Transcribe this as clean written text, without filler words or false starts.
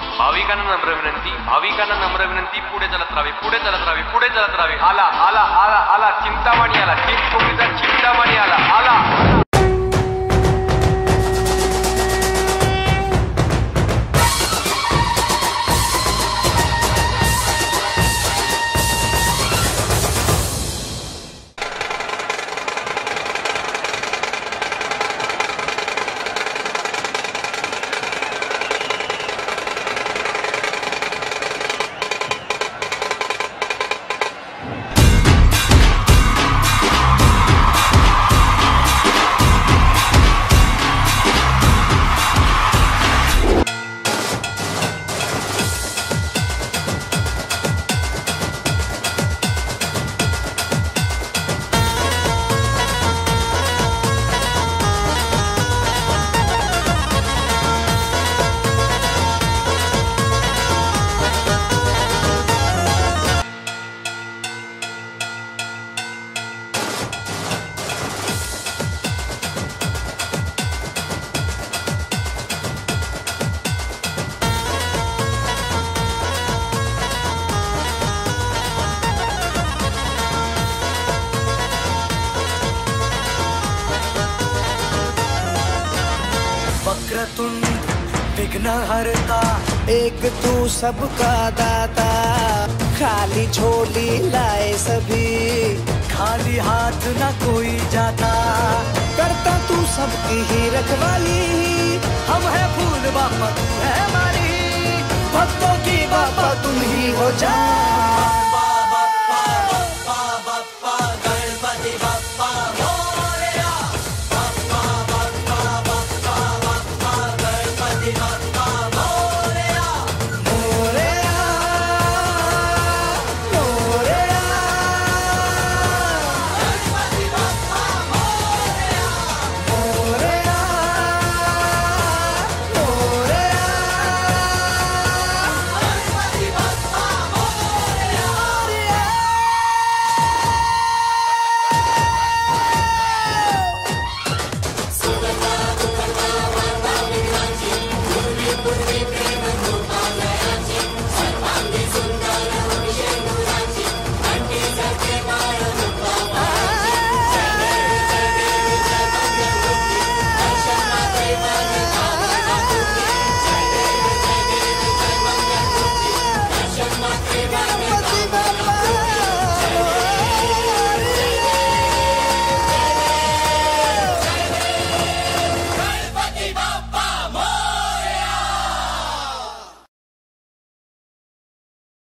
भाविकांना नम्र विनंती, भाविकांना नम्र विनंती, पुढे चालत राहावे, पुढे चालत राहावे, पुढे चालत राहावे. आला आला आला आला चिंतामणी आला, चिंचपोकळीचा चिंतामणी आला, आला. वक्रतुंड विघ्नहर्ता, एक तू सबका दाता, खाली झोली लाए सभी, खाली हाथ न कोई जाता, करता तू सबकी ही रखवाली, हम है फूल बापा तू है माली, भक्तों की बापा तुम ही हो जा।